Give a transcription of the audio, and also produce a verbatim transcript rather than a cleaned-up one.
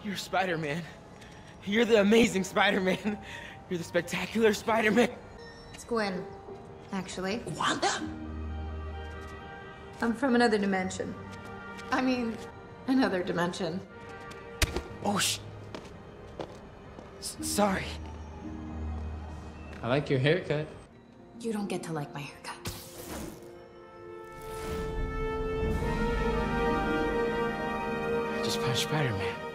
You're Spider-Man. You're the amazing Spider-Man. You're the spectacular Spider-Man. It's Gwen, actually. Wanda? I'm from another dimension. I mean, another dimension. Oh, sh... S sorry. I like your haircut. You don't get to like my haircut. I just punched Spider-Man.